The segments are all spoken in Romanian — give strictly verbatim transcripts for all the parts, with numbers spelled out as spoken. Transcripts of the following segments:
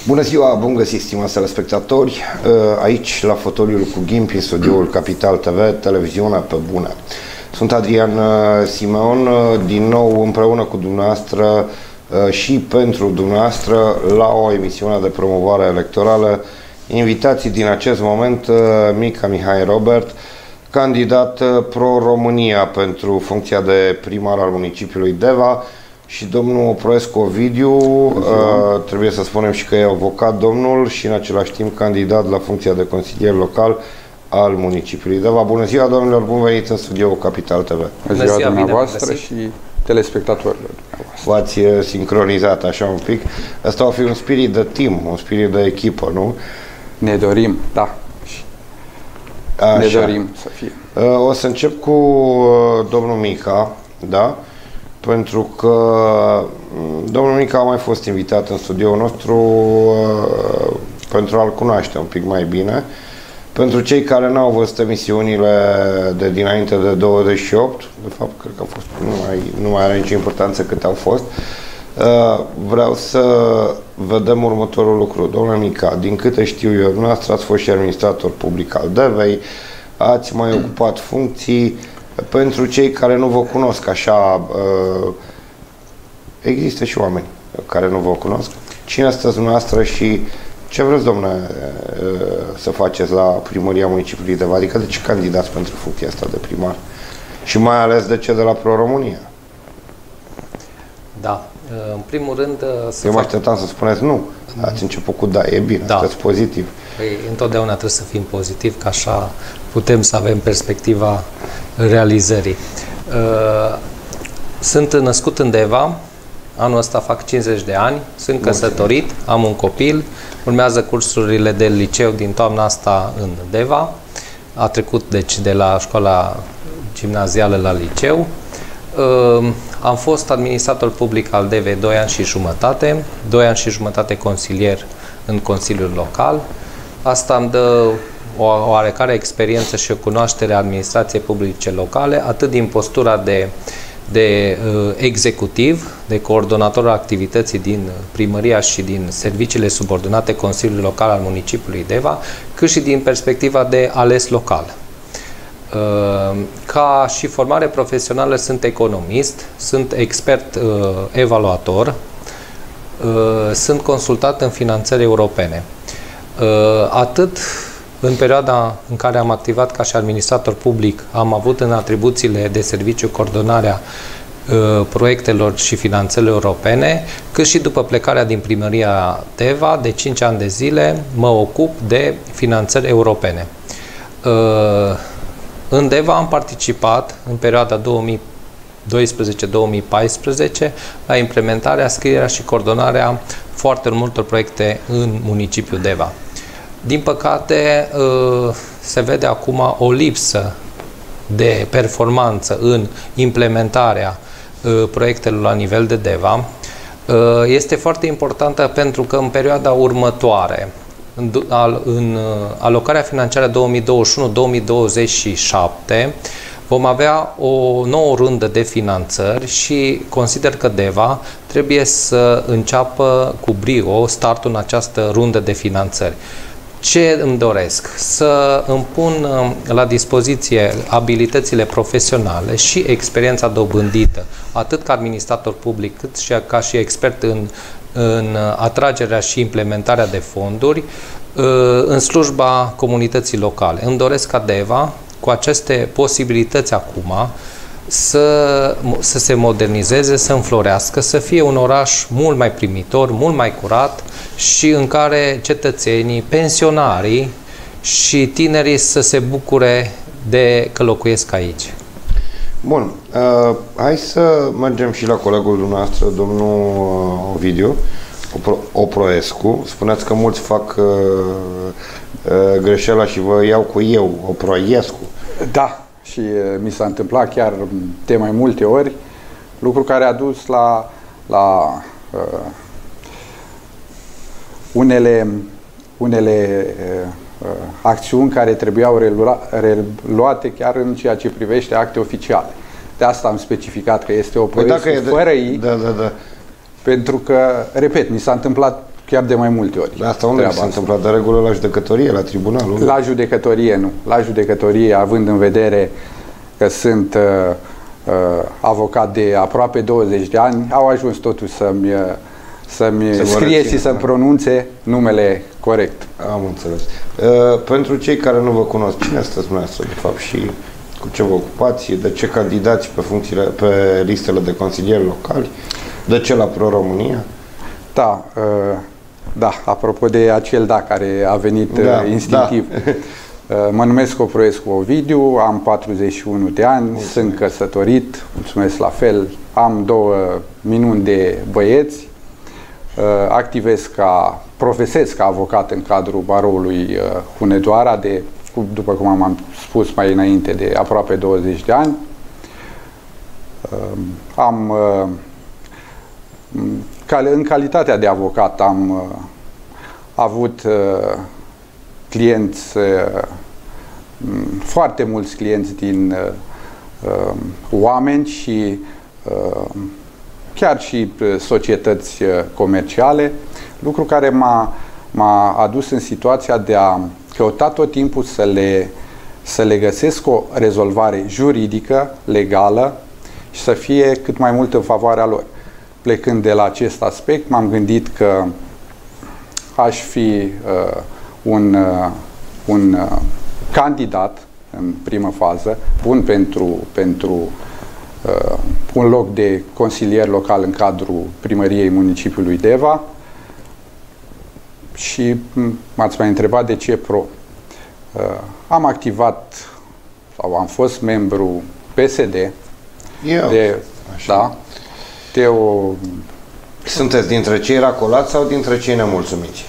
Bună ziua, bun găsit, stimați telespectatori, aici la fotoliul cu Ghimpi, studioul Capital T V, televiziunea pe bune. Sunt Adrian Simeon, din nou împreună cu dumneavoastră și pentru dumneavoastră la o emisiune de promovare electorală. Invitații din acest moment, Mica Mihai Robert, candidat pro-România pentru funcția de primar al municipiului Deva, și domnul Oproescu Ovidiu, uh, trebuie să spunem și că e avocat domnul și în același timp candidat la funcția de consilier local al municipiului Deva. Bună ziua, domnilor, bun venit în studioul Capital T V. Bună ziua dumneavoastră și telespectatorilor. V-ați sincronizat așa un pic. Asta va fi un spirit de team, un spirit de echipă, nu? Ne dorim, da. Așa. Ne dorim să fie. Uh, o să încep cu uh, domnul Mica, da? Pentru că domnul Mica a mai fost invitat în studioul nostru uh, pentru a-l cunoaște un pic mai bine. Pentru cei care n-au văzut emisiunile de dinainte de douăzeci și opt, de fapt, cred că a fost, nu, mai, nu mai are nicio importanță cât au fost, uh, vreau să vedem următorul lucru. Domnule Mica, din câte știu eu, dumneavoastră ați fost și administrator public al Devei, ați mai ocupat funcții. Pentru cei care nu vă cunosc așa, există și oameni care nu vă cunosc. Cine sunteți dumneavoastră și ce vreți, domnule, să faceți la primăria municipiului Deva? Adică de ce candidați pentru funcția asta de primar? Și mai ales de ce de la Pro-România? Da, în primul rând... Eu mă așteptam să spuneți nu. Ați început cu da, e bine, da. Sunteți pozitiv. Păi, întotdeauna trebuie să fim pozitiv, că așa putem să avem perspectiva realizării. Sunt născut în Deva, anul ăsta fac cincizeci de ani, sunt căsătorit, am un copil, urmează cursurile de liceu din toamna asta în Deva, a trecut deci de la școala gimnazială la liceu. Am fost administrator public al Devei doi ani și jumătate, doi ani și jumătate consilier în Consiliul Local. Asta îmi dă o oarecare experiență și o cunoaștere a administrației publice locale, atât din postura de, de uh, executiv, de coordonator al activității din primăria și din serviciile subordonate Consiliului Local al municipiului Deva, cât și din perspectiva de ales local. Uh, ca și formare profesională sunt economist, sunt expert uh, evaluator, uh, sunt consultat în finanțări europene. Uh, atât în perioada în care am activat ca și administrator public, am avut în atribuțiile de serviciu coordonarea uh, proiectelor și finanțările europene, cât și după plecarea din primăria Deva, de cinci ani de zile, mă ocup de finanțări europene. Uh, în Deva am participat în perioada două mii doisprezece două mii paisprezece la implementarea, scrierea și coordonarea foarte multor proiecte în municipiul Deva. Din păcate, se vede acum o lipsă de performanță în implementarea proiectelor la nivel de Deva. Este foarte importantă pentru că în perioada următoare, în alocarea financiară două mii douăzeci și unu două mii douăzeci și șapte, vom avea o nouă rundă de finanțări și consider că Deva trebuie să înceapă cu brio startul în această rundă de finanțări. Ce îmi doresc? Să îmi pun la dispoziție abilitățile profesionale și experiența dobândită, atât ca administrator public, cât și ca și expert în, în atragerea și implementarea de fonduri, în slujba comunității locale. Îmi doresc ca Deva, cu aceste posibilități acum, să, să se modernizeze, să înflorească, să fie un oraș mult mai primitor, mult mai curat și în care cetățenii, pensionarii și tinerii să se bucure de că locuiesc aici. Bun, uh, hai să mergem și la colegul dumneavoastră, domnul Ovidiu Opro Oproescu. Spuneați că mulți fac uh, uh, greșeala și vă iau cu eu, Oproescu. Da. Și mi s-a întâmplat chiar de mai multe ori, lucru care a dus la, la uh, unele, unele uh, acțiuni care trebuiau relua, reluate chiar în ceea ce privește acte oficiale. De asta am specificat că este o proiecție fără I, da, da, da. pentru că, repet, mi s-a întâmplat chiar de mai multe ori. La asta unde se întâmplă de regulă la judecătorie, la tribunalul? La judecătorie nu. La judecătorie, având în vedere că sunt uh, uh, avocat de aproape douăzeci de ani, au ajuns totuși să-mi să-mi scrie și să-mi pronunțe numele corect. Am înțeles. Uh, pentru cei care nu vă cunosc, cine sunteți dumneavoastră, de fapt, și cu ce vă ocupați, de ce candidați pe funcțiile, pe listele de consilieri locali, de ce la Pro-România? Da, uh, da, apropo de acel da care a venit da, uh, instinctiv. Da. uh, mă numesc Coproescu Ovidiu, am patruzeci și unu de ani, mulțumesc. Sunt căsătorit, mulțumesc la fel, am două minuni de băieți, uh, activez ca, profesez ca avocat în cadrul baroului uh, Hunedoara de, după cum am spus mai înainte, de aproape douăzeci de ani. Uh, am uh, în calitatea de avocat am uh, avut uh, clienți, uh, foarte mulți clienți din uh, uh, oameni și uh, chiar și societăți uh, comerciale, lucru care m-a, m-a adus în situația de a căuta tot timpul să le, să le găsesc o rezolvare juridică, legală și să fie cât mai mult în favoarea lor. Plecând de la acest aspect, m-am gândit că aș fi uh, un, uh, un uh, candidat în primă fază, bun pentru, pentru uh, un loc de consilier local în cadrul primăriei municipiului Deva. Și m-ați mai întrebat de ce Pro. Uh, am activat sau am fost membru P S D. Eu, de, da, de o... Sunteți dintre cei racolați sau dintre cei nemulțumiți?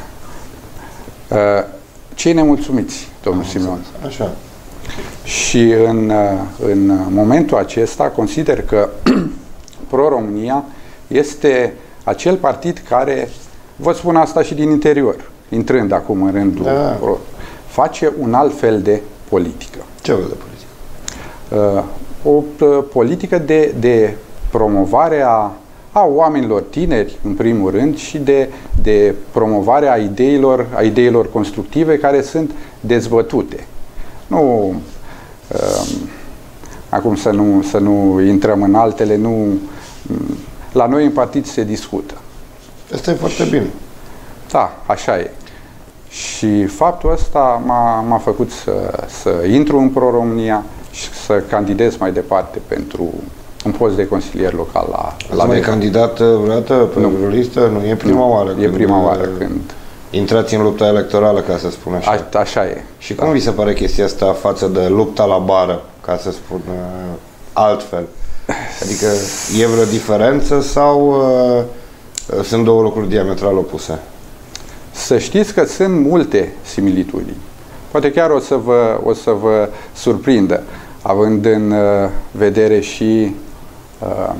Uh, cei nemulțumiți, domnul Simeon. Așa. Și în, în momentul acesta consider că Pro-România este acel partid care, vă spun asta și din interior, intrând acum în rândul da. Pro, face un alt fel de politică. Ce fel de politică? Uh, o uh, politică de, de promovare a, a oamenilor tineri, în primul rând, și de, de promovare a ideilor, a ideilor constructive care sunt dezbătute. Nu, uh, acum să nu, să nu intrăm în altele, nu, la noi în partid se discută. Asta e foarte bine. Da, așa e. Și faptul ăsta m-a făcut să, să intru în Pro-România și să candidez mai departe pentru un post de consilier local la la mai candidat vreodată pe nu. o listă? Nu, e prima nu, oară. E când prima oară când intrați în lupta electorală, ca să spun așa. A, așa e. Și da. Cum vi se pare chestia asta față de lupta la bară, ca să spun uh, altfel? Adică e vreo diferență sau uh, sunt două lucruri diametral opuse? Să știți că sunt multe similitudini. Poate chiar o să vă, o să vă surprindă, având în uh, vedere și uh,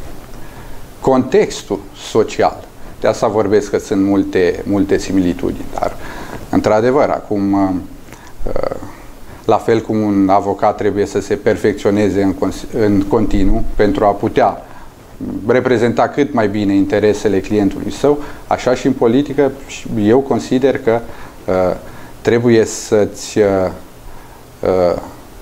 contextul social. De asta vorbesc că sunt multe, multe similitudini. Dar, într-adevăr, acum, uh, la fel cum un avocat trebuie să se perfecționeze în, în continuu pentru a putea reprezenta cât mai bine interesele clientului său, așa și în politică eu consider că uh, trebuie să-ți uh, uh,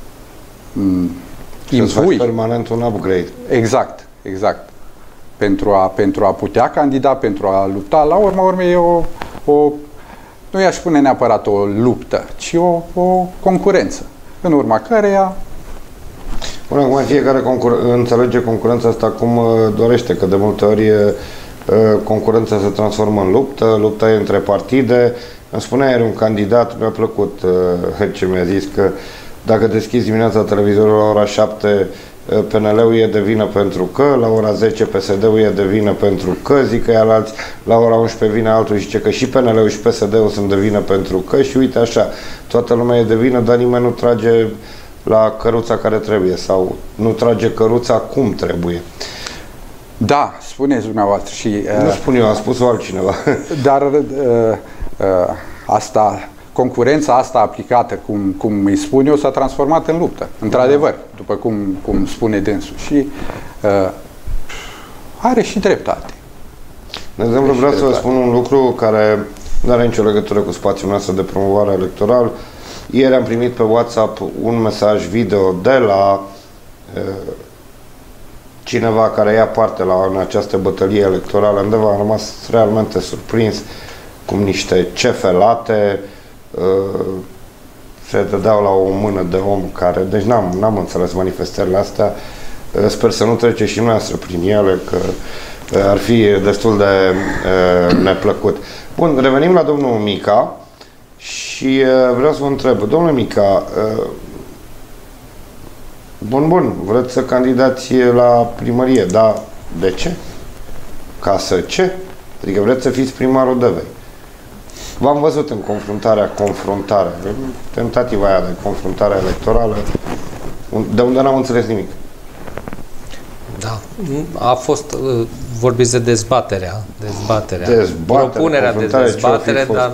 impui permanent un upgrade. Exact, exact. Pentru a, pentru a putea candida, pentru a lupta, la urma urmei e o, o nu i-aș spune neapărat o luptă, ci o, o concurență, în urma căreia Până acum fiecare concur înțelege concurența asta cum uh, dorește, că de multe ori uh, concurența se transformă în luptă, lupta e între partide. Îmi spunea ieri un candidat, mi-a plăcut uh, ce mi-a zis, că dacă deschizi dimineața televizorul la ora șapte, uh, P N L-ul e de vină pentru că, la ora zece P S D-ul e de vină pentru că, zic că alții, la ora unsprezece vine altul și zice că și P N L-ul și P S D-ul sunt de vină pentru că, și uite așa, toată lumea e de vină, dar nimeni nu trage la căruța care trebuie sau nu trage căruța cum trebuie. Da, spuneți dumneavoastră și... Nu uh, spun eu, a spus-o altcineva. Dar uh, uh, asta, concurența asta aplicată, cum, cum îi spun eu, s-a transformat în luptă, într-adevăr, după cum, cum spune dânsul. Și uh, are și dreptate. De exemplu, vreau să vă spun un lucru care nu are nicio legătură cu spațiul nostru de promovare electoral. Ieri am primit pe WhatsApp un mesaj video de la uh, cineva care ia parte la în această bătălie electorală. Undeva am rămas realmente surprins cum niște cefe late uh, se dădeau la o mână de om care... Deci n-am, n-am înțeles manifestările astea. Uh, sper să nu trece și noastră prin ele, că uh, ar fi destul de uh, neplăcut. Bun, revenim la domnul Mica și uh, vreau să vă întreb. Domnule Mica, uh, bun, bun, vreți să candidați la primărie, dar de ce? Ca să ce? Adică vreți să fiți primarul Devei. V-am văzut în confruntarea, confruntare, tentativa aia de confruntare electorală, de unde n-am înțeles nimic. Da, a fost, vorbiți de dezbaterea, dezbaterea, dezbatere, propunerea de dezbatere, dar...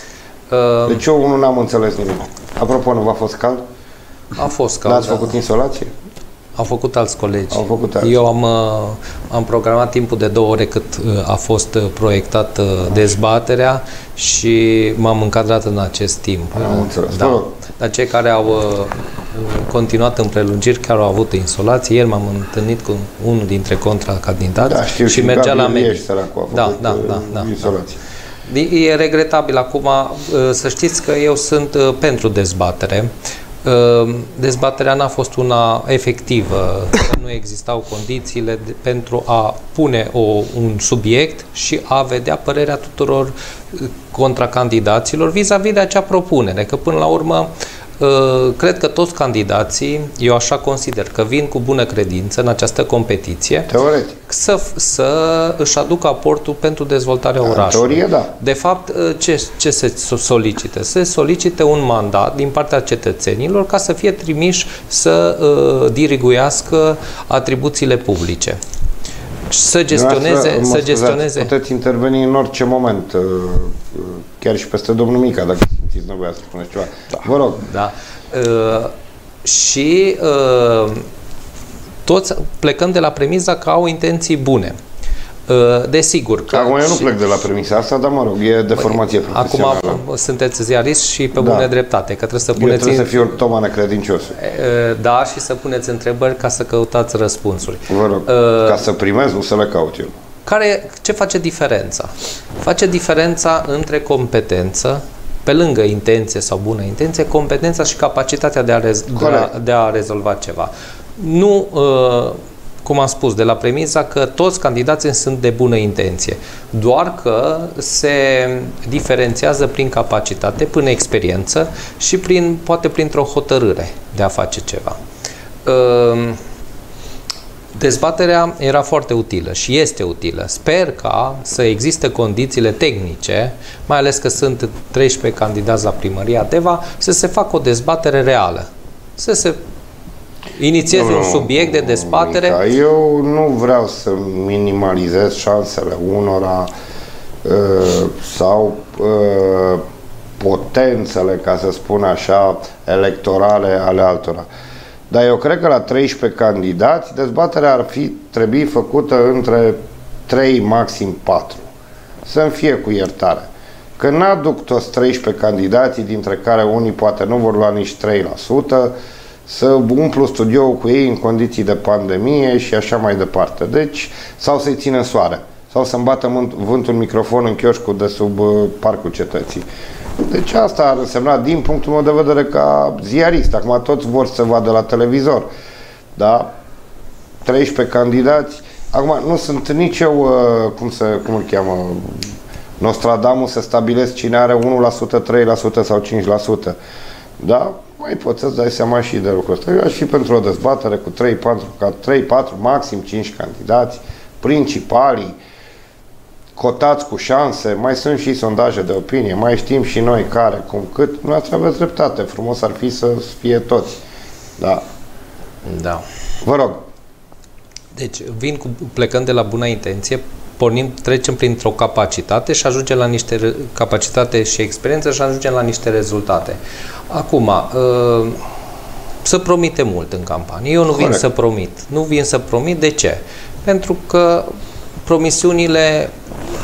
Uh, deci eu unul n-am înțeles nimic. Apropo, nu v-a fost cald? A fost cald. N-ați făcut insolație? Au făcut alți colegi. Au făcut alți. Eu am, am programat timpul de două ore cât a fost proiectată dezbaterea și m-am încadrat în acest timp. Am înțeles. Da. Dar cei care au continuat în prelungiri chiar au avut insolație. Ieri m-am întâlnit cu unul dintre contracandidați da, știu, și mergea la mediu. Da, da, da, da, insolație. Da. E regretabil. Acum, să știți că eu sunt pentru dezbatere. Dezbaterea n-a fost una efectivă, nu existau condițiile de, pentru a pune o, un subiect și a vedea părerea tuturor contracandidaților vis-a-vis de acea propunere, că până la urmă cred că toți candidații, eu așa consider, că vin cu bună credință în această competiție. Teoretic. Să, să își aducă aportul pentru dezvoltarea orașului. Teorie, da. De fapt, ce, ce se solicită? Se solicite un mandat din partea cetățenilor ca să fie trimiși să uh, diriguiască atribuțiile publice. Să gestioneze... Să gestioneze. Puteți interveni în orice moment, chiar și peste domnul Mica, dacă simțiți nevoia să spuneți ceva. Da. Vă rog. Da. Uh, și uh, toți plecăm de la premiza că au intenții bune. Uh, desigur. Că acum eu nu și... plec de la premisa asta, dar mă rog, e de formație profesională. Acum sunteți ziarist și pe da. bună dreptate, că trebuie să puneți... Eu trebuie să fiu toma necredincios. Da, și să puneți întrebări ca să căutați răspunsuri. Vă rog, uh, ca să primez, nu să le caut eu. Care, ce face diferența? Face diferența între competență, pe lângă intenție sau bună intenție, competența și capacitatea de a, rez de a, de a rezolva ceva. Nu... Uh, cum am spus, de la premisa că toți candidații sunt de bună intenție, doar că se diferențiază prin capacitate, prin experiență și prin, poate printr-o hotărâre de a face ceva. Dezbaterea era foarte utilă și este utilă. Sper ca să existe condițiile tehnice, mai ales că sunt treisprezece candidați la primăria Deva, să se facă o dezbatere reală. Să se inițiezi un subiect de dezbatere. Mica, eu nu vreau să minimalizez șansele unora uh, sau uh, potențele, ca să spun așa, electorale ale altora. Dar eu cred că la treisprezece candidați dezbaterea ar fi trebui făcută între trei, maxim patru. Să-mi fie cu iertare. Că n-aduc toți treisprezece candidații, dintre care unii poate nu vor lua nici trei la sută, să umplu studioul cu ei în condiții de pandemie și așa mai departe. Deci, sau să-i țină soare, sau să-mi bată vântul microfon în chioșcul de sub uh, Parcul Cetății. Deci asta ar însemna, din punctul meu de vedere, ca ziarist. Acum toți vor să vadă la televizor. Da? treisprezece candidați. Acum, nu sunt nici eu, uh, cum, să, cum îl cheamă, Nostradamus, să stabilesc cine are unu la sută, trei la sută sau cinci la sută. Da? Mai poți să-ți dai seama și de lucrul ăsta. Eu aș fi pentru o dezbatere cu trei patru, maxim cinci candidați, principalii, cotați cu șanse, mai sunt și sondaje de opinie, mai știm și noi care, cum, cât. Nu ați aveți dreptate, frumos ar fi să fie toți. Da. Da. Vă rog. Deci, vin cu, plecând de la bună intenție, pornim, trecem printr-o capacitate și ajungem la niște capacitate și experiență și ajungem la niște rezultate. Acum, să promite mult în campanie. Eu nu Corect. vin să promit. Nu vin să promit. De ce? Pentru că promisiunile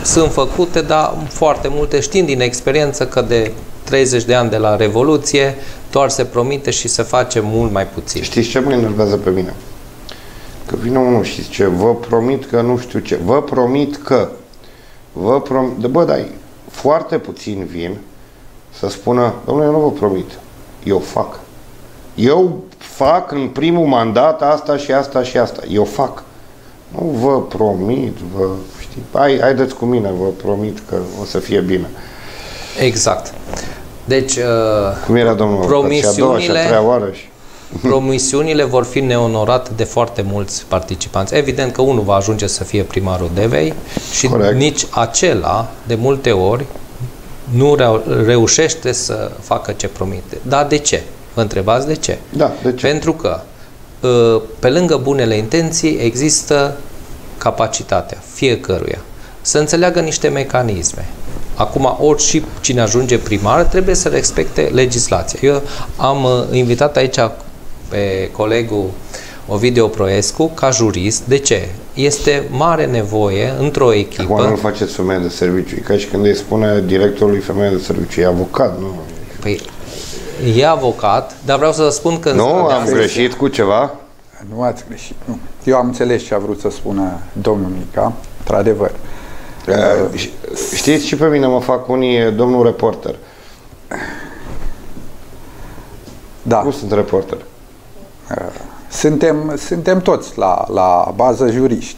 sunt făcute, dar foarte multe știm din experiență că de treizeci de ani de la Revoluție doar se promite și se face mult mai puțin. Știți ce mă enervează pe mine? Că vine unul și zice, vă promit că nu știu ce, vă promit că, vă promit, bă, dai, foarte puțin vin să spună, domnule, eu nu vă promit, eu fac. Eu fac în primul mandat asta și asta și asta, eu fac. Nu vă promit, vă, știi, hai, haideți cu mine, vă promit că o să fie bine. Exact. Deci, cum era domnul promisiunile, și a doua, și a treia oară și... promisiunile vor fi neonorate de foarte mulți participanți. Evident că unul va ajunge să fie primarul Devei și corect, nici acela, de multe ori, nu reușește să facă ce promite. Dar de ce? Vă întrebați de ce? Da, de ce? Pentru că, pe lângă bunele intenții, există capacitatea fiecăruia să înțeleagă niște mecanisme. Acum, orice cine ajunge primar trebuie să respecte legislația. Eu am invitat aici pe colegul Ovidiu Proescu ca jurist. De ce? Este mare nevoie într-o echipă... Acum nu faceți femeie de serviciu. E ca și când îi spune directorului femeie de serviciu. E avocat, nu? Păi, e avocat, dar vreau să spun că... Nu, am greșit cu ceva? Nu ați greșit, nu. Eu am înțeles ce a vrut să spună domnul Mica, într-adevăr. Uh, știți, și pe mine mă fac unii domnul reporter. Da. Nu sunt reporter. Uh, suntem, suntem toți la, la bază juriști.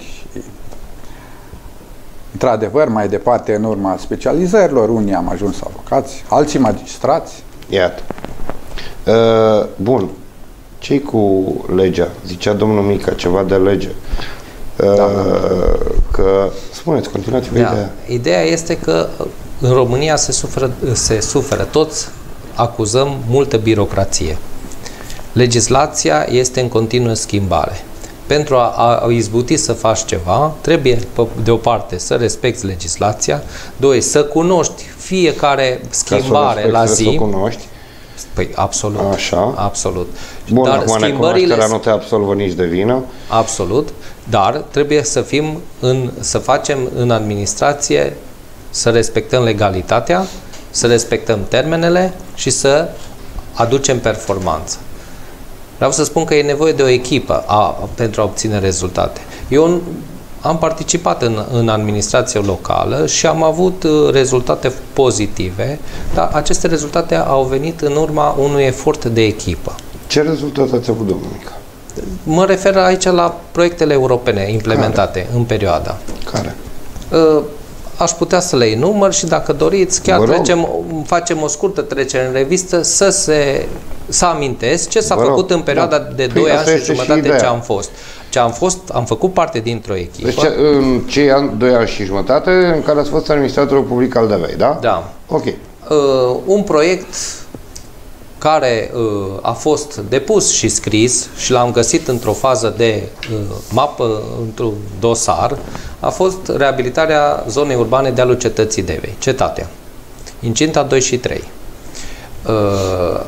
Într-adevăr, mai departe, în urma specializărilor, unii am ajuns avocați, alții magistrați. Iată. Uh, bun. Ce-i cu legea? Zicea domnul Mica ceva de lege. Uh, da. Că, spuneți, continuați da. ideea. Ideea este că în România se suferă, se suferă, toți acuzăm multă birocrație. Legislația este în continuă schimbare. Pentru a, a izbuti să faci ceva, trebuie, de o parte, să respecti legislația, doi, să cunoști fiecare schimbare la zi. Să o cunoști. Păi, absolut. Așa. Absolut. Bun, dar acum schimbările nu te absolvă nici de vină. Absolut. Dar trebuie să fim în, să facem în administrație, să respectăm legalitatea, să respectăm termenele și să aducem performanță. Vreau să spun că e nevoie de o echipă a, pentru a obține rezultate. Eu am participat în, în administrație locală și am avut rezultate pozitive, dar aceste rezultate au venit în urma unui efort de echipă. Ce rezultate ați avut, domnul Mica? Mă refer aici la proiectele europene implementate Care? în perioada. Care? Aș putea să le enumăr și dacă doriți, chiar trecem, facem o scurtă trecere în revistă să se să amintesc ce s-a făcut în perioada da. de doi ani și jumătate ce am fost. Ce am fost, am făcut parte dintr-o echipă. Deci în cei ani, doi ani și jumătate în care ați fost administratorul public al Devei, da? Da. Ok. Uh, un proiect care uh, a fost depus și scris și l-am găsit într-o fază de uh, mapă, într-un dosar, a fost reabilitarea zonei urbane de-alul cetății Devei, Cetatea, incinta doi și trei. Uh,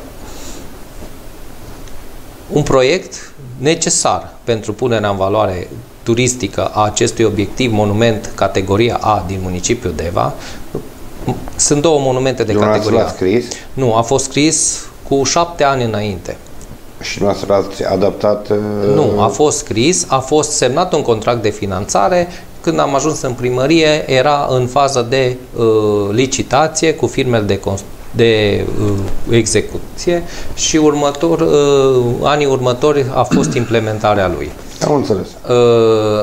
un proiect necesar pentru punerea în valoare turistică a acestui obiectiv, monument categoria A din municipiul Deva. Sunt două monumente de categoria A. Scris? Nu, a fost scris cu șapte ani înainte. Și nu ați adaptat? Uh... Nu, a fost scris, a fost semnat un contract de finanțare. Când am ajuns în primărie, era în fază de uh, licitație cu firmele de, de uh, execuție și următor, uh, anii următori a fost implementarea lui. Am înțeles. Uh,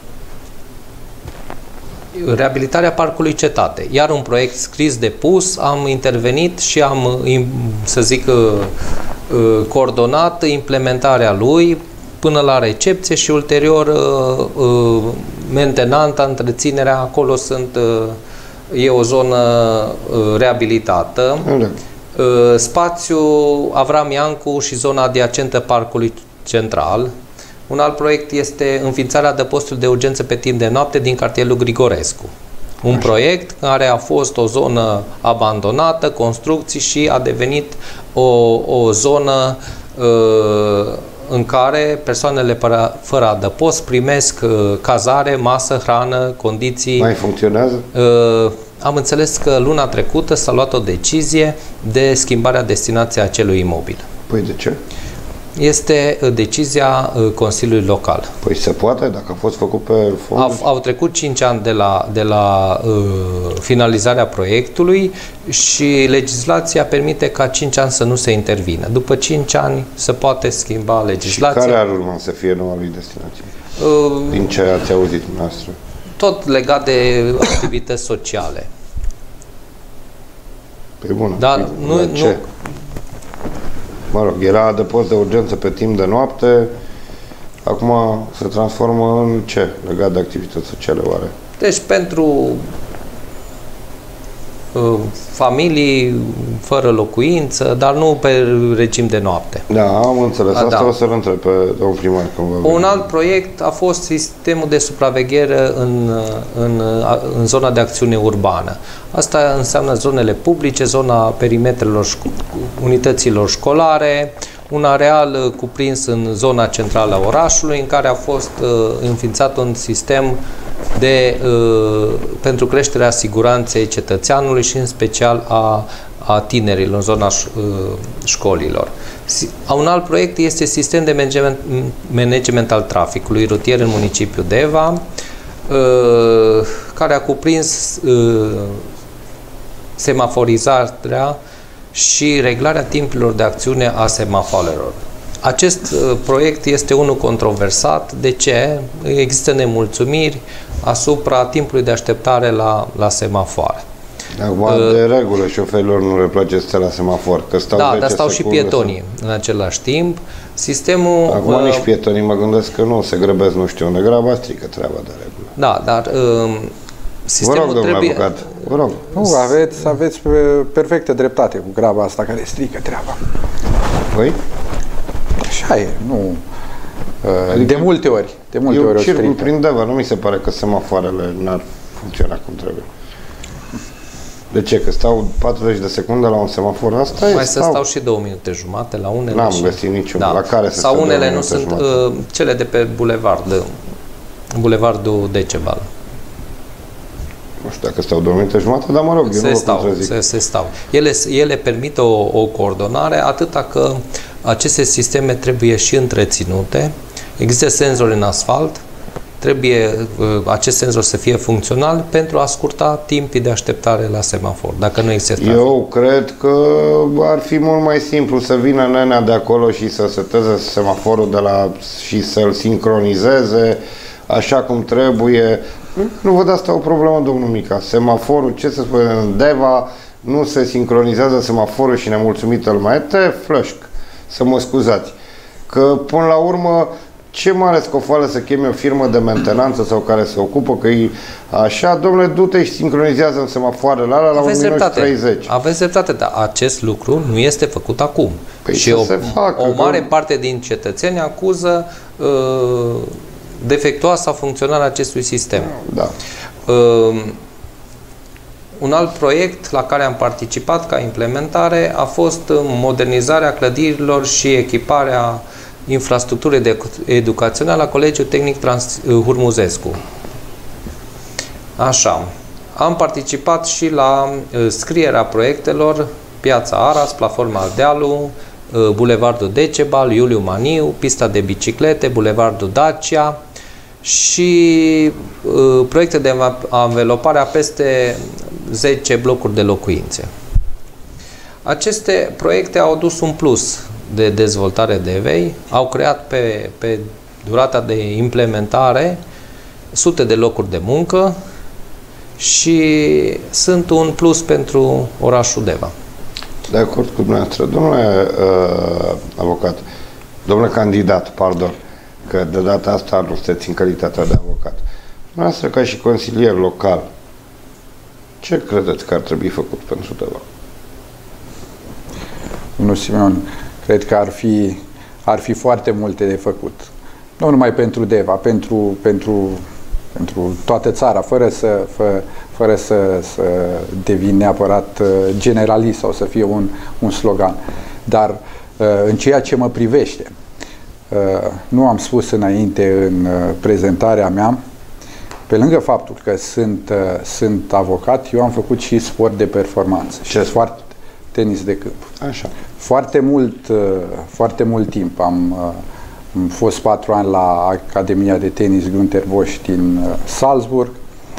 reabilitarea Parcului Cetate. Iar un proiect scris depus, am intervenit și am, să zic, coordonat implementarea lui până la recepție și ulterior mentenanta, întreținerea, acolo sunt, e o zonă reabilitată. Spațiul Avram Iancu și zona adiacentă Parcului Central. Un alt proiect este înființarea adăpostului de urgență pe timp de noapte din cartierul Grigorescu. Un Așa. proiect care a fost o zonă abandonată, construcții și a devenit o, o zonă uh, în care persoanele fără adăpost primesc cazare, masă, hrană, condiții... Mai funcționează? Am înțeles că luna trecută s-a luat o decizie de schimbarea destinației acelui imobil. Păi de ce? Este decizia Consiliului Local. Păi se poate, dacă a fost făcut pe fond? Au, au trecut cinci ani de la, de la uh, finalizarea proiectului și legislația permite ca cinci ani să nu se intervină. După cinci ani se poate schimba legislația. Și care ar urma să fie noua lui destinație? Uh, Din ce ați auzit dumneavoastră? Tot legat de activități sociale. Pe bună. Dar nu, nu, ce? Mă rog, era adăpost de urgență pe timp de noapte, acum se transformă în ce legat de activități sociale, oare? Deci pentru uh, familii fără locuință, dar nu pe regim de noapte. Da, am înțeles. A, Asta da. o să-l întreb pe domnul primar. Un alt proiect a fost sistemul de supraveghere în, în, în zona de acțiune urbană. Asta înseamnă zonele publice, zona perimetrelor șco- unităților școlare, un areal cuprins în zona centrală a orașului, în care a fost uh, înființat un sistem de, uh, pentru creșterea siguranței cetățeanului și în special a, a tinerilor în zona ș- uh, școlilor. Un alt proiect este sistem de management, management al traficului rutier în municipiul Deva, uh, care a cuprins uh, semaforizarea și reglarea timpurilor de acțiune a semaforelor. Acest uh, proiect este unul controversat. De ce? Există nemulțumiri asupra timpului de așteptare la, la semafoare. Acum, uh, de regulă, șoferilor nu le place să stea la semafor, că stau Da, dar stau și pietonii să... în același timp. Sistemul... Acum uh, nici pietonii mă gândesc că nu se grăbesc nu știu unde, graba strică treaba de regulă. Da, dar... Uh, Vă rog, domnule trebuie... avocat, vă rog. Nu, aveți, aveți perfectă dreptate cu graba asta care strică treaba. Păi? Așa e, nu... Adică de multe ori, de multe eu ori o circul strică. prin Deva, nu mi se pare că semafoarele n-ar funcționa cum trebuie. De ce? Că stau patruzeci de secunde la un semafor? Asta mai e, să stau și două minute jumate la unele. N-am și... găsit niciun. Da. La care să Sau unele nu sunt uh, cele de pe bulevard, bulevardul Decebal. Nu știu dacă stau două minute jumate, dar mă rog, se eu nu stau, vă se, se stau. Ele, ele permit o, o coordonare, atâta că aceste sisteme trebuie și întreținute. Există senzori în asfalt, trebuie uh, acest senzor să fie funcțional pentru a scurta timpii de așteptare la semafor, dacă nu există trafic. Eu cred că ar fi mult mai simplu să vină nenea de acolo și să seteze semaforul de la și să-l sincronizeze așa cum trebuie. Nu văd asta o problemă, domnul Mica. Semaforul, ce să spune, în Deva nu se sincronizează semaforul și nemulțumită lumea. E te flășc, să mă scuzați. Că până la urmă, ce mare scofoală să chemi o firmă de mentenanță sau care se ocupă că e așa, domnule, du-te și sincronizează în semafoarele alea la un minut și treizeci. Aveți dreptate, dar acest lucru nu este făcut acum. Păi și o, facă, o mare că... parte din cetățeni acuză uh, defectuoasa funcționarea acestui sistem. Da. Uh, un alt proiect la care am participat ca implementare a fost modernizarea clădirilor și echiparea infrastructurii de educațională a Colegiului Tehnic Trans Hurmuzescu. Așa. Am participat și la uh, scrierea proiectelor Piața Aras, Platforma Ardealu, uh, Bulevardul Decebal, Iuliu Maniu, pista de biciclete, Bulevardul Dacia și uh, proiecte de anvelopare a peste zece blocuri de locuințe. Aceste proiecte au adus un plus de dezvoltare Devei, au creat pe, pe durata de implementare sute de locuri de muncă și sunt un plus pentru orașul Deva. De acord cu dumneavoastră. Domnule uh, avocat, domnule candidat, pardon, că de data asta nu sunteți în calitatea de avocat. Dumneavoastră, ca și consilier local, ce credeți că ar trebui făcut pentru Deva? Domnul Simeon, cred că ar fi, ar fi foarte multe de făcut. Nu numai pentru Deva, pentru, pentru, pentru toată țara, fără să, fă, fără să, să devin neapărat generalist sau să fie un, un slogan. Dar în ceea ce mă privește, nu am spus înainte în prezentarea mea, pe lângă faptul că sunt, sunt avocat, eu am făcut și sport de performanță. Ce? Și foarte tenis de câmp. Așa. Foarte mult, foarte mult timp am, am fost patru ani la Academia de Tenis Günther Bosch din Salzburg.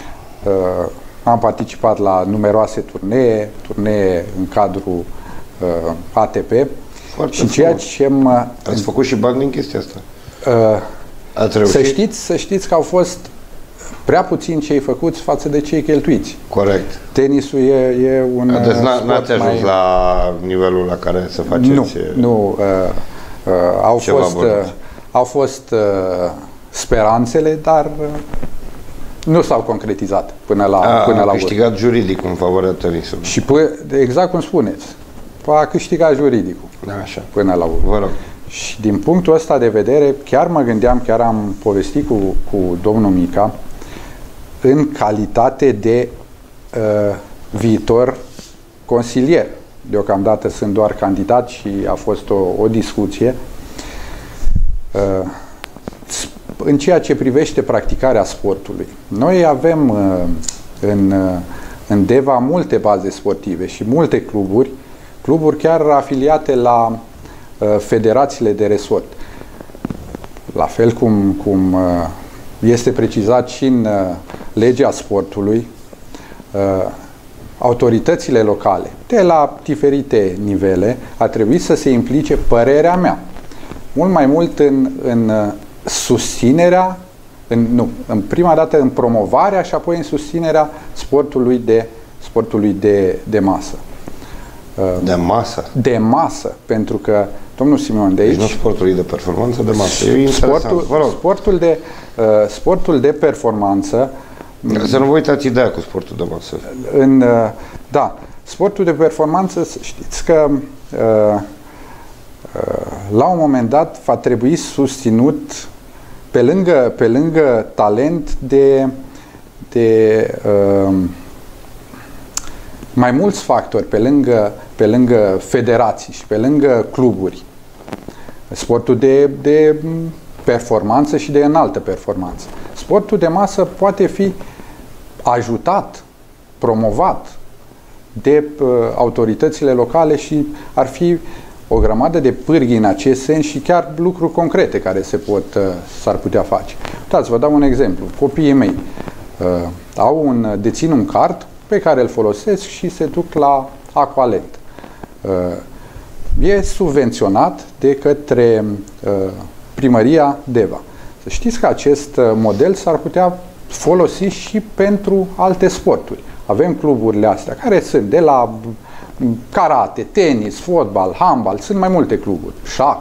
Am participat la numeroase turnee, turnee în cadrul A T P. Foarte și ceea ce mă... Ați făcut și bani din chestia asta? Ați Uh, să, știți, să știți că au fost prea puțin cei făcuți față de cei cheltuiți. Corect. Tenisul e, e un Deci n-ați ajuns mai... la nivelul la care să faceți... Nu, nu. Uh, uh, au, fost, uh, au fost uh, speranțele, dar uh, nu s-au concretizat până la A, până a la câștigat urmă. juridic în favoarea tenisului. Și p- exact cum spuneți, a câștigat juridicul. Așa. Până la urmă. Vă rog. Și din punctul ăsta de vedere, chiar mă gândeam, chiar am povestit cu, cu domnul Mica, în calitate de uh, viitor consilier. Deocamdată sunt doar candidat și a fost o, o discuție. Uh, în ceea ce privește practicarea sportului. Noi avem uh, în, uh, în Deva multe baze sportive și multe cluburi, cluburi chiar afiliate la uh, federațiile de resort. La fel cum, cum uh, este precizat și în uh, legea sportului, uh, autoritățile locale, de la diferite nivele, ar trebui să se implice, părerea mea, mult mai mult în, în uh, susținerea, în, nu, în prima dată în promovarea și apoi în susținerea sportului de, sportului de, de masă. De masă? De masă, pentru că domnul Simeon de aici... Deci nu sportul de performanță, de masă. E sportul, sportul, de, uh, sportul de performanță... Să nu vă uitați ideea cu sportul de masă. În, uh, da, sportul de performanță, știți că uh, uh, la un moment dat va trebui susținut pe lângă, pe lângă talent de, de uh, mai mulți factori, pe lângă, pe lângă federații și pe lângă cluburi. Sportul de, de performanță și de înaltă performanță. Sportul de masă poate fi ajutat, promovat de uh, autoritățile locale și ar fi o grămadă de pârghii în acest sens și chiar lucruri concrete care se pot, uh, s-ar putea face. Uitați, vă dau un exemplu. Copiii mei uh, au un, dețin un card pe care îl folosesc și se duc la Aqualent. Uh, e subvenționat de către uh, primăria Deva. Să știți că acest uh, model s-ar putea folosi și pentru alte sporturi. Avem cluburile astea, care sunt de la karate, tenis, fotbal, handbal, sunt mai multe cluburi, șah.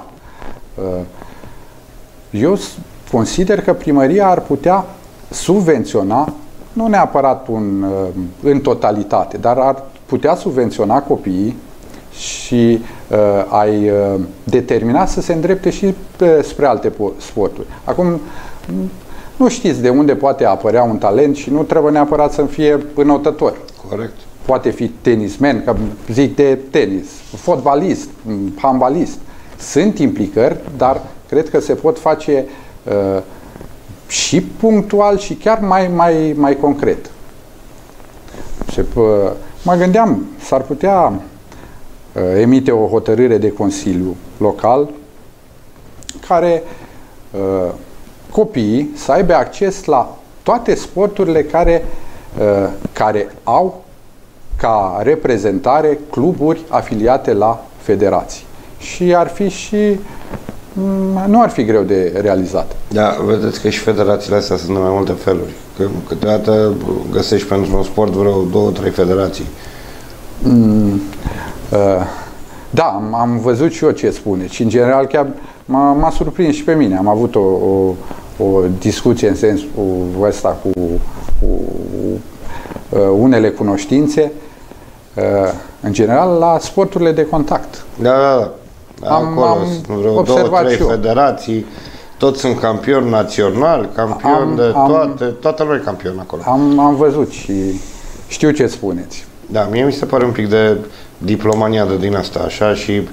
Eu consider că primăria ar putea subvenționa, nu neapărat un, în totalitate, dar ar putea subvenționa copiii și uh, ai uh, determina să se îndrepte și pe, spre alte sporturi. Acum, nu știți de unde poate apărea un talent și nu trebuie neapărat să fie înotător. Corect. Poate fi tenismen, că zic de tenis, fotbalist, handbalist. Sunt implicări, dar cred că se pot face uh, și punctual și chiar mai, mai, mai concret. Se, uh, mă gândeam, s-ar putea uh, emite o hotărâre de consiliu local care uh, copiii să aibă acces la toate sporturile care, uh, care au ca reprezentare cluburi afiliate la federații. Și ar fi și nu ar fi greu de realizat. Da, vedeți că și federațiile astea sunt de mai multe feluri. Că câteodată găsești pentru un sport vreo două, trei federații. Mm, uh, da, am, am văzut și eu ce spuneți și în general chiar m-a surprins și pe mine. Am avut o, o, o discuție în sensul ăsta cu, cu uh, unele cunoștințe, uh, în general la sporturile de contact. Da, da, da. Am, Acolo am sunt vreo două, trei federații, toți sunt campioni naționali, campioni am, de toate, am, toată lumea e campion acolo. Am, am văzut și știu ce spuneți. Da, mie mi se pare un pic de diplomania de din asta, așa, și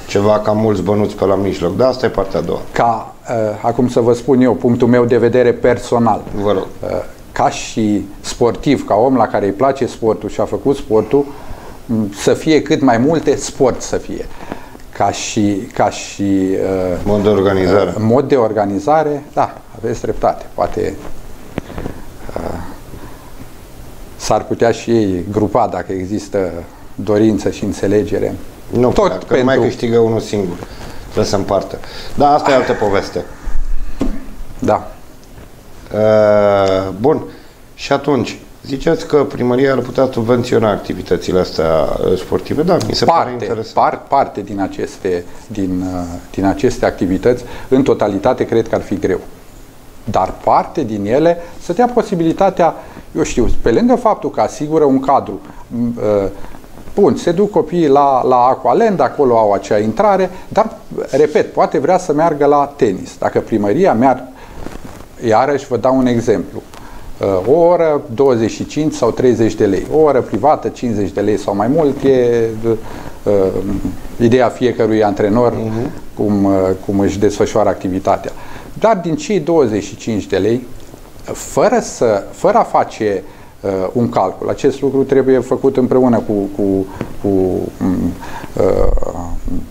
ceva cam mulți bănuți pe la mijloc. Da, asta e partea a doua. Ca, uh, acum să vă spun eu, punctul meu de vedere personal. Vă rog. Uh, ca și sportiv, ca om la care îi place sportul și a făcut sportul, să fie cât mai multe sport să fie. Ca și, ca și uh, mod de organizare. Uh, mod de organizare, da, aveți dreptate. Poate uh, s-ar putea și ei grupa dacă există dorință și înțelegere. Nu, tot că pentru... nu mai câștigă unul singur. Trebuie să împartă. Da, asta e altă poveste. Da. Uh, bun. Și atunci, ziceți că primăria ar putea subvenționa activitățile astea sportive? Da, mi se parte, pare interesant. Par, parte din aceste, din, din aceste activități, în totalitate, cred că ar fi greu. Dar parte din ele să dea posibilitatea, eu știu, pe lângă faptul că asigură un cadru, bun, se duc copiii la, la Aqualand, acolo au acea intrare, dar, repet, poate vrea să meargă la tenis. Dacă primăria meargă, iarăși vă dau un exemplu, o oră douăzeci și cinci sau treizeci de lei, o oră privată cincizeci de lei sau mai mult, e uh, ideea fiecărui antrenor uh-huh. cum, uh, cum își desfășoară activitatea. Dar din cei douăzeci și cinci de lei, fără, să, fără a face uh, un calcul, acest lucru trebuie făcut împreună cu, cu, cu um, uh,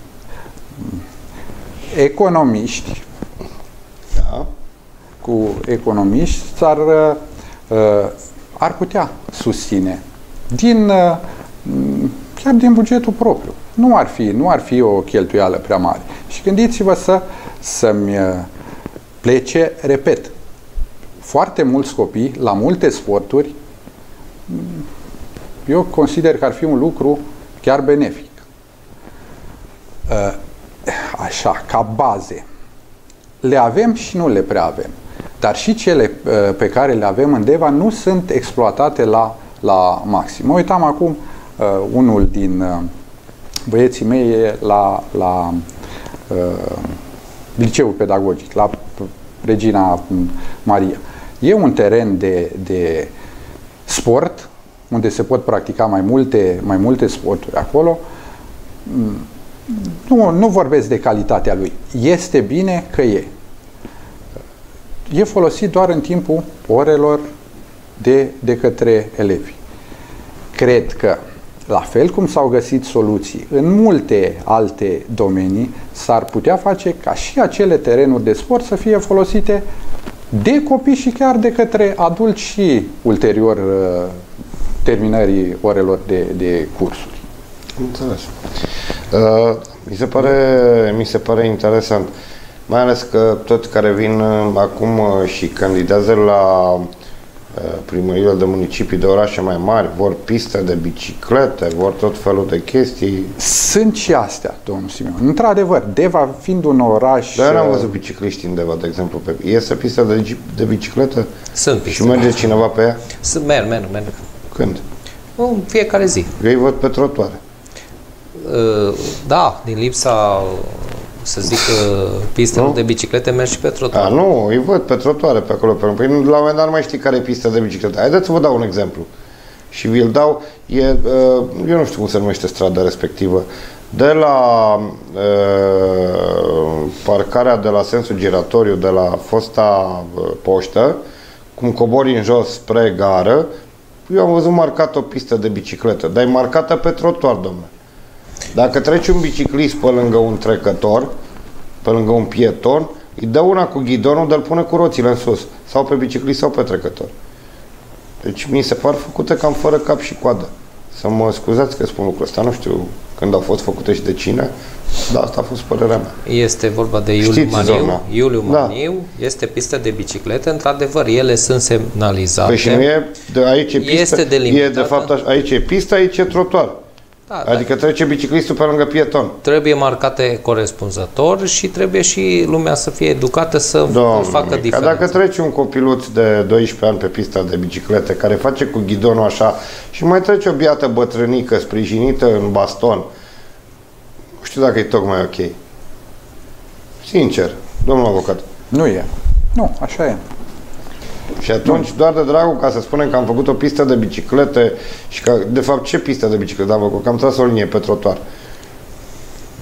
economiști, da. cu economiști, s-ar ar putea susține din, chiar din bugetul propriu. Nu ar fi, nu ar fi o cheltuială prea mare. Și gândiți-vă să, să-mi plece, repet, foarte mulți copii la multe sporturi. Eu consider că ar fi un lucru chiar benefic. Așa, ca baze. Le avem și nu le prea avem. Dar și cele pe care le avem în Deva nu sunt exploatate la, la maxim. Mă uitam acum, uh, unul din uh, băieții mei e la, la uh, liceul pedagogic, la Regina Maria. E un teren de, de sport, unde se pot practica mai multe, mai multe sporturi acolo. Nu, nu vorbesc de calitatea lui. Este bine că e. E folosit doar în timpul orelor de, de către elevi. Cred că, la fel cum s-au găsit soluții în multe alte domenii, s-ar putea face ca și acele terenuri de sport să fie folosite de copii și chiar de către adulți și ulterior terminării orelor de, de cursuri. Înțeles. Uh, mi se pare, mi se pare interesant. Mai ales că toți care vin acum și candidează la primările de municipii de orașe mai mari vor piste de biciclete, vor tot felul de chestii. Sunt și astea, domnul Simeon. Într-adevăr, Deva fiind un oraș... Dar eu n-am văzut bicicliști în Deva, de exemplu. Pe... Iese pista de, de bicicletă? Sunt piste. Și merge cineva pe ea? Sunt, merg, merg, merg. Când? În fiecare zi. Eu îi văd pe trotuare. Da, din lipsa... să zic că pistelor de biciclete merg și pe trotuar. A, nu, îi văd pe trotuare pe acolo. Pe... Păi, la un moment dat nu mai știi care e pista de biciclete. Haideți să vă dau un exemplu. Și vi-l dau. E, eu nu știu cum se numește strada respectivă. De la uh, parcarea de la sensul giratoriu, de la fosta uh, poștă, cum cobori în jos spre gară, eu am văzut marcat o pistă de bicicletă. Dar e marcată pe trotuar, domnule. Dacă trece un biciclist pe lângă un trecător, pe lângă un pieton, îi dă una cu ghidonul, dar îl pune cu roțile în sus. Sau pe biciclist sau pe trecător. Deci mi se par făcute cam fără cap și coadă. Să mă scuzați că spun lucrul ăsta. Nu știu când au fost făcute și de cine, dar asta a fost părerea mea. Este vorba de Iuliu Știți Maniu. zona. Iuliu Da. Maniu, este pistă de biciclete. Într-adevăr, ele sunt semnalizate. Păi și nu e, de aici e pistă, Este delimitată. e de fapt așa, aici e pista, aici e trotuar. Da, Adică trece biciclistul pe lângă pieton. Trebuie marcate corespunzător și trebuie și lumea să fie educată să Domnul, facă diferența. dacă trece un copiluț de doisprezece ani pe pista de biciclete care face cu ghidonul așa și mai trece o biată bătrânică sprijinită în baston, nu știu dacă e tocmai ok. Sincer, domnul avocat. Nu e. Nu, așa e. Și atunci, doar de dragul, ca să spunem că am făcut o pistă de biciclete și că, de fapt, ce pistă de biciclete am făcut? Că am tras o linie pe trotuar.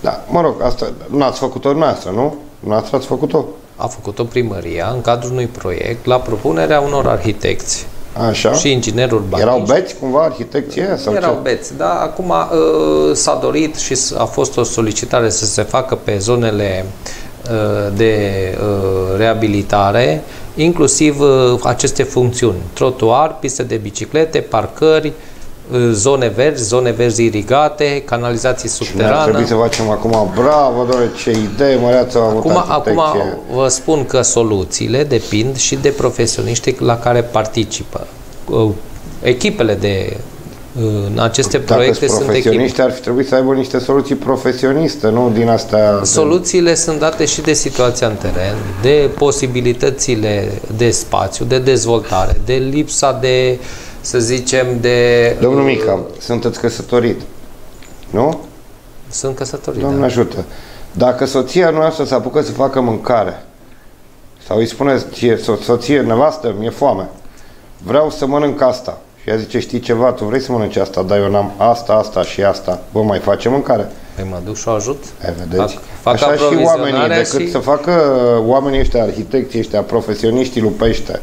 Da, mă rog, asta n-ați făcut-o dumneavoastră, nu? Dumneavoastră ați făcut-o? A făcut-o primăria în cadrul unui proiect la propunerea unor arhitecți. Așa. Și ingineri urbaniști. Erau beți cumva arhitecții aia, sau Erau ce? beți, dar acum uh, s-a dorit și a fost o solicitare să se facă pe zonele uh, de uh, reabilitare, inclusiv uh, aceste funcțiuni: trotuar, piste de biciclete, parcări, uh, zone verzi, zone verzi irigate, canalizații subterane. Și trebuie să facem acum, bravo, doamne, ce idee măreață a avut Acum, acum arhitecție. vă spun că soluțiile depind și de profesioniștii la care participă. Uh, Echipele de în aceste Dacă proiecte sunt sunt profesioniști, echipe. ar fi trebuit să aibă niște soluții profesioniste, nu din astea... Soluțiile sunt date și de situația în teren, de posibilitățile de spațiu, de dezvoltare, de lipsa de, să zicem, de... Domnul Mica, sunteți căsătorit, nu? Sunt căsătorit. Doamne Da. ajută. Dacă soția noastră se apucă să facă mâncare, sau îi spune ție, so, soție, nevastă, mi-e foame, vreau să mănânc asta. Și ea zice, știi ceva, tu vrei să mănânci asta, dar eu n-am asta, asta și asta. Vă mai face mâncare? Păi mă duc și o ajut. E, vedeți? Fac, fac Așa și oamenii, aprovizionarea decât și... să facă oamenii ăștia, arhitecții ăștia, profesioniștii lupește,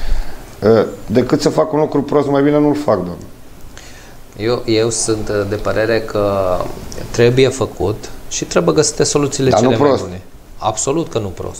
decât să facă un lucru prost, mai bine nu-l fac, doamne. Eu, eu sunt de părere că trebuie făcut și trebuie găsite soluțiile Dar cele nu mai prost. bune. Absolut că nu prost.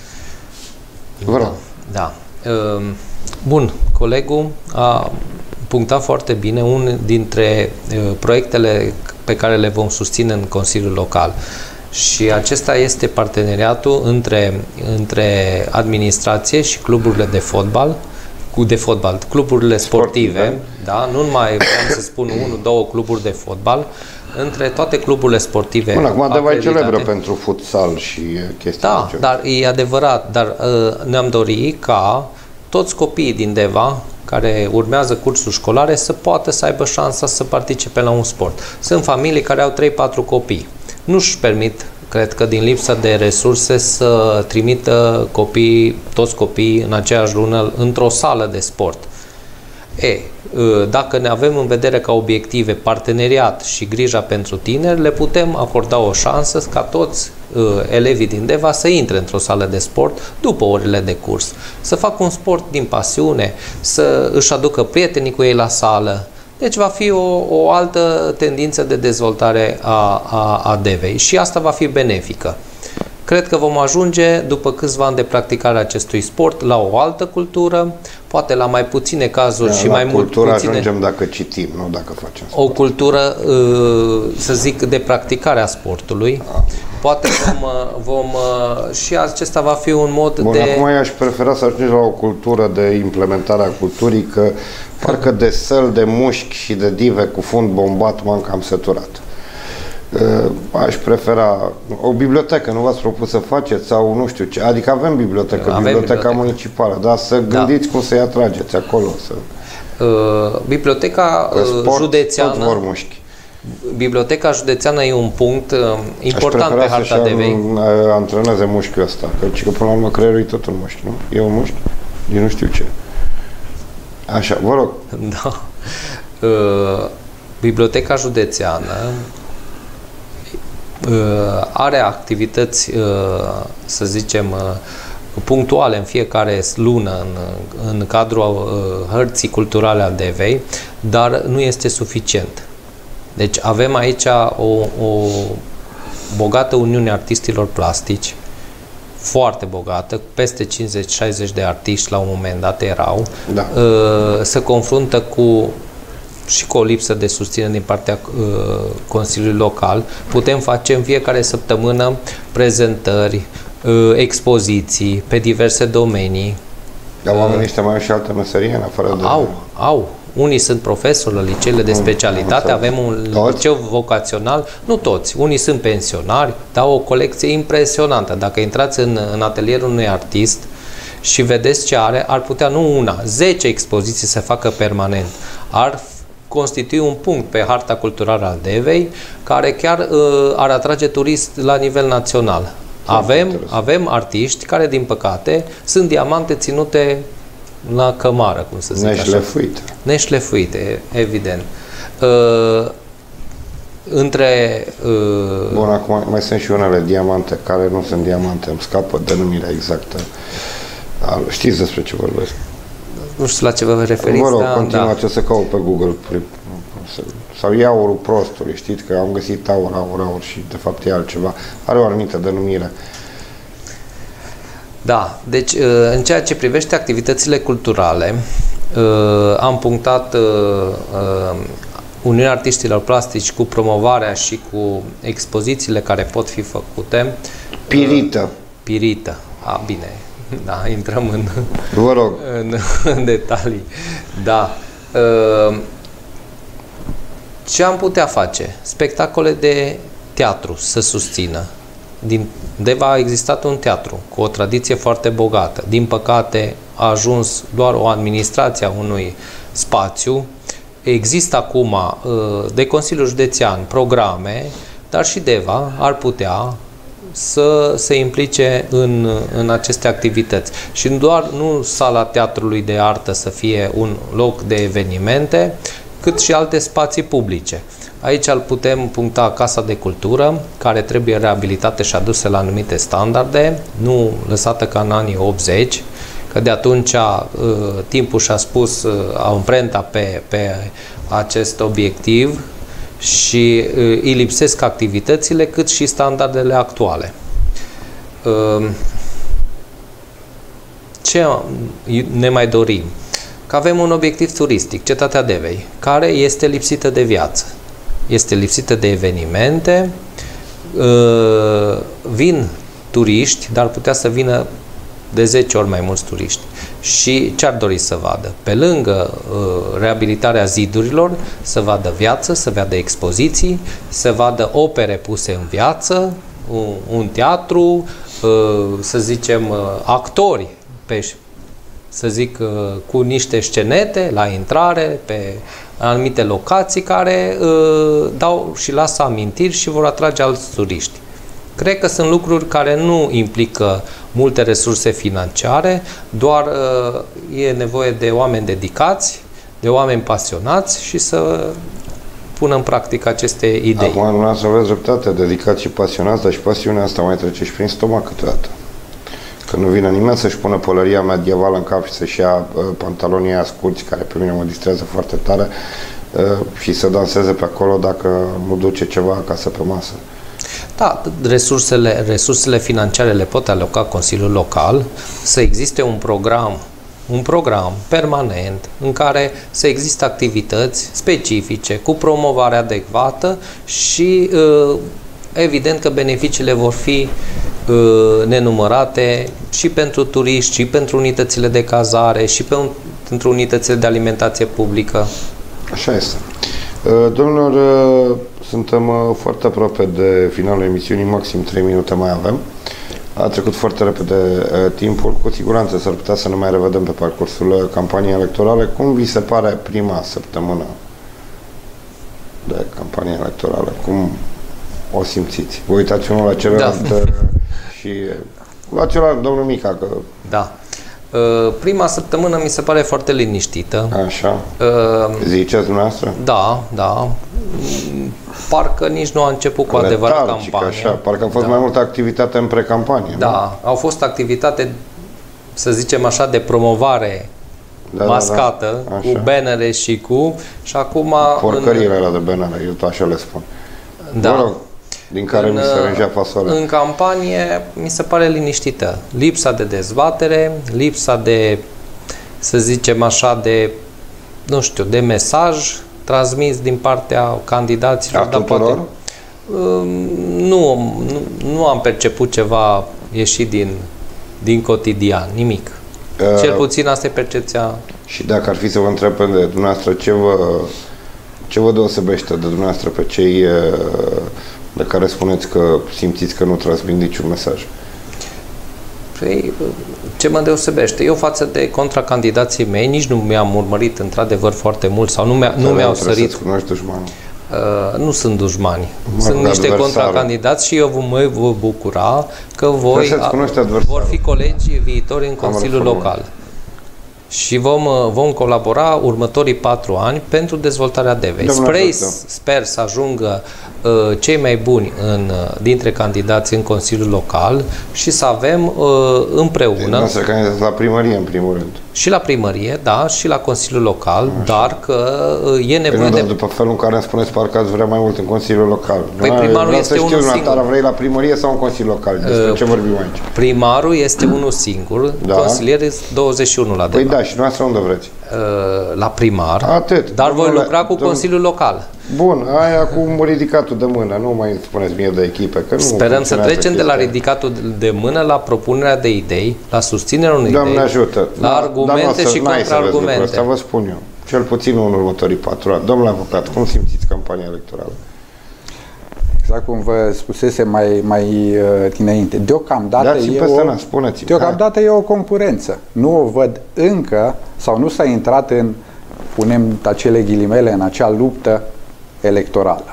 Vă rog. Da. Bun, colegul a punctat foarte bine unul dintre proiectele pe care le vom susține în Consiliul Local. Și acesta este parteneriatul între, între administrație și cluburile de fotbal, cu de fotbal, cluburile sportive, sportive. Da, nu numai vreau să spun unul, două cluburi de fotbal, între toate cluburile sportive. Bun, acum Deva e celebră acreditate. pentru futsal și chestii. Da, dar e adevărat, dar uh, ne-am dorit ca toți copiii din Deva care urmează cursuri școlare să poată să aibă șansa să participe la un sport. Sunt familii care au trei patru copii. Nu își permit, cred că din lipsă de resurse, să trimită copiii, toți copiii în aceeași lună într-o sală de sport. E, dacă ne avem în vedere ca obiective parteneriat și grija pentru tineri, le putem acorda o șansă ca toți uh, elevii din Deva să intre într-o sală de sport după orele de curs, să facă un sport din pasiune, să își aducă prietenii cu ei la sală. Deci va fi o, o altă tendință de dezvoltare a, a, a Devei și asta va fi benefică. Cred că vom ajunge, după câțiva ani de practicare a acestui sport, la o altă cultură, poate la mai puține cazuri Da, și la mai mult cultură puține... ajungem dacă citim, nu dacă facem sport. O cultură, să zic, de practicare a sportului. Poate vom, vom și acesta va fi un mod Bun, de... acum eu aș prefera să ajungem la o cultură de implementare a culturii, că parcă de săl, de mușchi și de dive cu fund bombat m-am cam săturat. Aș prefera o bibliotecă, nu v-ați propus să faceți, sau nu știu ce, adică avem bibliotecă, Avem biblioteca bibliotecă. municipală, dar să gândiți da. cum să-i atrageți acolo. Să... Uh, biblioteca uh, sport, județeană tot vor mușchi. Biblioteca județeană e un punct uh, important pe harta Devei. Să-și antreneze mușchiul ăsta, căci că până la urmă creierul e tot un mușchi, nu? E un mușchi? Eu nu știu ce. Așa, vă rog. Da. Uh, Biblioteca județeană uh, are activități, uh, să zicem, uh, punctuale în fiecare lună în, în cadrul uh, hărții culturale a Devei, dar nu este suficient. Deci avem aici o, o bogată uniune artistilor plastici, foarte bogată, peste cincizeci șaizeci de artiști la un moment dat erau, Da. uh, se confruntă cu și cu o lipsă de susținere din partea uh, Consiliului Local. Putem face în fiecare săptămână prezentări, uh, expoziții pe diverse domenii. Dar oamenii ăștia mai au și altă meserie în afară de... Au, au. Unii sunt profesori la liceele de specialitate, avem un Toți? liceu vocațional, nu toți, unii sunt pensionari, dar o colecție impresionantă. Dacă intrați în, în atelierul unui artist și vedeți ce are, ar putea nu una, zece expoziții să facă permanent. Ar constitui un punct pe harta culturală al Devei, care chiar uh, ar atrage turist la nivel național. Avem, avem artiști care, din păcate, sunt diamante ținute la cămară, cum să zic așa. Neșlefuite. Neșlefuite, evident. între... Uh... Bun, acum mai sunt și unele diamante care nu sunt diamante, îmi scapă denumirea exactă. Știți despre ce vorbesc? Nu știu la ce vă referiți. Vă rog, da, continuați, da. o să caut pe Google. Sau e aurul prostului, știți că am găsit aur, aur, aur și de fapt e altceva. Are o anumită denumire. Da, deci în ceea ce privește activitățile culturale, am punctat Uniunea Artiștilor Plastici cu promovarea și cu expozițiile care pot fi făcute. Pirită. Pirită. A, bine. Da, intrăm în, Vă rog. în, în detalii. Da. Ce am putea face? Spectacole de teatru să susțină. Din Deva a existat un teatru cu o tradiție foarte bogată. Din păcate a ajuns doar o administrație a unui spațiu. Există acum de Consiliul Județean programe, dar și Deva ar putea să se implice în, în aceste activități. Și doar nu sala Teatrului de Artă să fie un loc de evenimente, cât și alte spații publice. Aici îl putem puncta Casa de Cultură, care trebuie reabilitată și adusă la anumite standarde, nu lăsată ca în anii optzeci, că de atunci uh, timpul și-a spus uh, amprenta pe, pe acest obiectiv și uh, îi lipsesc activitățile, cât și standardele actuale. Uh, ce ne mai dorim? Că avem un obiectiv turistic, Cetatea Devei, care este lipsită de viață. Este lipsită de evenimente, vin turiști, dar putea să vină de zece ori mai mulți turiști. Și ce ar dori să vadă? Pe lângă reabilitarea zidurilor, să vadă viață, să vadă expoziții, să vadă opere puse în viață, un teatru, să zicem actori pe, să zic, cu niște scenete la intrare, pe anumite locații care uh, dau și lasă amintiri și vor atrage alți turiști. Cred că sunt lucruri care nu implică multe resurse financiare, doar uh, e nevoie de oameni dedicați, de oameni pasionați și să pună în practică aceste idei. Acum, dumneavoastră aveți dreptate, dedicați și pasionați, dar și pasiunea asta mai trece și prin stomac câteodată. Că nu vine nimeni să-și pună pălăria medievală în cap și să-și ia uh, pantalonii aia scurți, care pe mine mă distrează foarte tare, uh, și să danseze pe acolo dacă nu duce ceva acasă pe masă. Da, resursele, resursele financiare le pot aloca Consiliul Local, să existe un program, un program permanent în care să existe activități specifice, cu promovare adecvată și uh, evident că beneficiile vor fi nenumărate și pentru turiști, și pentru unitățile de cazare, și pentru unitățile de alimentație publică. Așa este. Domnilor, suntem foarte aproape de finalul emisiunii, maxim trei minute mai avem. A trecut foarte repede timpul, cu siguranță s-ar putea să ne mai revedem pe parcursul campaniei electorale. Cum vi se pare prima săptămână de campanie electorală? Cum o simțiți? Vă uitați unul la celălalt, da, și la celălalt, domnul Mica, că... Da. Prima săptămână mi se pare foarte liniștită. Așa. Ziceți dumneavoastră? Da, da. Parcă nici nu a început cu adevărat campania. Așa. Parcă a fost, da, mai multă activitate în precampanie. Da, nu? Au fost activitate, să zicem așa, de promovare, da, mascată, da, da. Cu bannere și cu... Și acum... Porcările alea de bannere, eu tot așa le spun. Da. Mă rog, din care în, mi se rângea fasolea. În campanie mi se pare liniștită. Lipsa de dezbatere, lipsa de, să zicem așa, de, nu știu, de mesaj transmis din partea candidaților. A tuturor? Poate, nu, nu, nu am perceput ceva ieșit din, din cotidian, nimic. Uh, Cel puțin asta e percepția. Și dacă ar fi să vă întreb pe dumneavoastră, ce vă, ce vă deosebește de dumneavoastră pe cei de care spuneți că simțiți că nu transmit niciun mesaj? Păi, ce mă deosebește? Eu față de contracandidații mei, nici nu mi-am urmărit într-adevăr foarte mult sau nu, mi-a, nu mi-au sărit. Cunoști dușmanul. Uh, nu sunt dușmani. Mă, sunt niște contracandidați și eu mă voi bucura că voi a, vor fi colegi viitori în Consiliul Local. și vom, vom colabora următorii patru ani pentru dezvoltarea Devei. Spre, sper să ajungă uh, cei mai buni în, dintre candidați în Consiliul Local și să avem uh, împreună... Să candidați la primărie, în primul rând. Și la primărie, da, și la Consiliul Local, așa. Dar că uh, e nevoie de... de... După felul în care îmi spuneți, parcă ați vrea mai mult în Consiliul Local. Păi primarul este unul singur. Vrei la primărie sau în Consiliul Local? Despre uh, ce vorbim aici? Primarul este unul singur, da. Consilieri douăzeci și unu la Deva. Păi da, și noastră unde vreți? La primar, atât. Dar voi lucra cu domnul... Consiliul Local. Bun, aia cu ridicatul de mână, nu mai spuneți mie de echipe. Că nu Sperăm să trecem de la ridicatul de mână la propunerea de idei, la susținerea unei Doamne idei, ajută. la argumente și contraargumente. Asta vă spun eu, cel puțin în următorii patru ani. Domnule avocat, cum simțiți campania electorală? Exact cum vă spusese mai, mai uh, dinainte. Deocamdată, e o, deocamdată e o concurență. Nu o văd încă, sau nu s-a intrat în, punem acele ghilimele, în acea luptă electorală.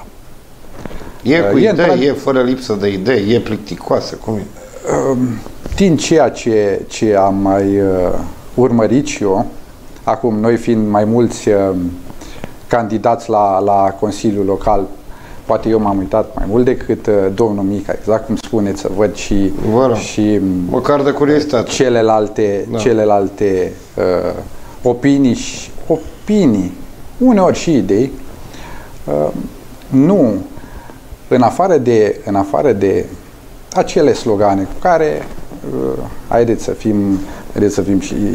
E cu uh, idei, e, e fără lipsă de idei, e plicticoasă, cum e? Uh, din ceea ce, ce am mai uh, urmărit și eu, acum noi fiind mai mulți uh, candidați la, la Consiliul Local, poate eu m-am uitat mai mult decât uh, domnul Mica, exact cum spuneți, să văd și, și măcar de curiozitate. celelalte, da. celelalte uh, opinii, și, opinii, uneori și idei. Uh, nu, în afară de, în afară de acele slogane cu care uh, haideți să fim, haideți să fim și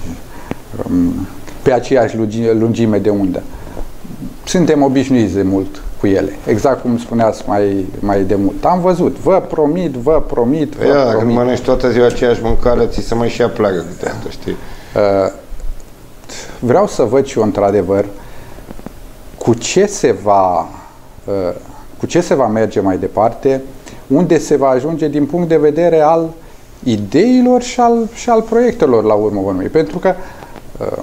um, pe aceeași lungime de undă. Suntem obișnuiți de mult cu ele. Exact cum spuneați mai, mai de mult. Am văzut, vă promit, vă promit, vă Ia, promit. Când mănânci toată ziua aceeași mâncare, ți se mai și apleagă câteodată, știi? Uh, vreau să văd și eu, într-adevăr, cu ce se va uh, cu ce se va merge mai departe, unde se va ajunge din punct de vedere al ideilor și al, și al proiectelor la urmă urmei. Pentru că uh,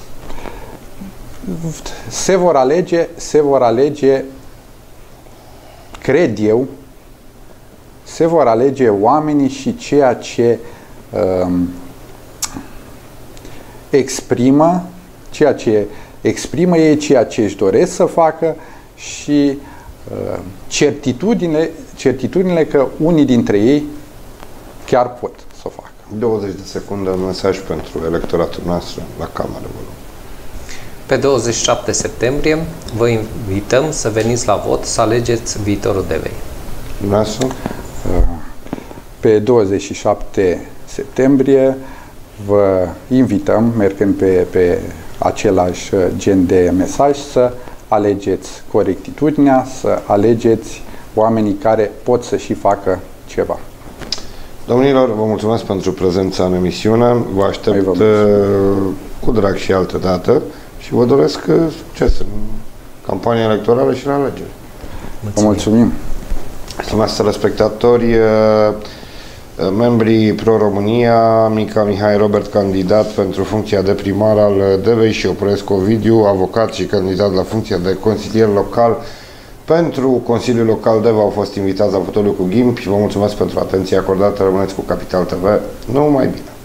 se vor alege, se vor alege, cred eu, se vor alege oamenii și ceea ce um, exprimă, ceea ce exprimă ei, ceea ce își doresc să facă și uh, certitudine, certitudinile că unii dintre ei chiar pot să o facă. douăzeci de secunde mesaj pentru electoratul nostru la Cameră. Pe douăzeci și șapte septembrie vă invităm să veniți la vot, să alegeți viitorul Devei. Dumneavoastră? Pe douăzeci și șapte septembrie vă invităm, mergând pe, pe același gen de mesaj, să alegeți corectitudinea, să alegeți oamenii care pot să și facă ceva. Domnilor, vă mulțumesc pentru prezența în emisiune. Vă aștept cu drag și altă dată. Și vă doresc succes în campania electorală și la alegeri. Vă mulțumim! Stimați telespectatori, membrii Pro-România, Mica Mihai Robert, candidat pentru funcția de primar al Devei, și Oprescu Ovidiu, avocat și candidat la funcția de consilier local pentru Consiliul Local Deva, au fost invitați la fotoliu cu Ghimpi. Vă mulțumesc pentru atenția acordată. Rămâneți cu Capital T V. Numai bine!